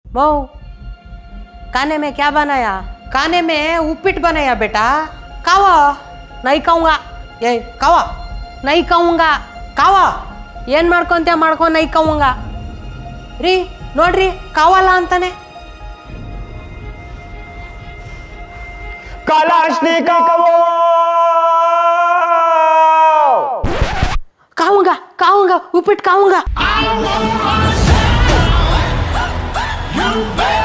बहू खाने में क्या बनाया? खाने में उपीट बनाया बेटा। खाओ। नहीं खाऊंगा। ये खाओ। नहीं खाऊंगा। खाओ। ಏನ್ ಮಾಡ್ಕೊಂತ ಮಾಡ್ಕೊ ನೈ ಕವಂಗ ರೀ ನೋಡ್ರಿ ಕಾವಲ್ಲ ಅಂತಾನೆ ಕಾವಂಗ ಕಾವಂಗ ಉಪ್ಪಿಟ್ಟು ಕಾವಂಗ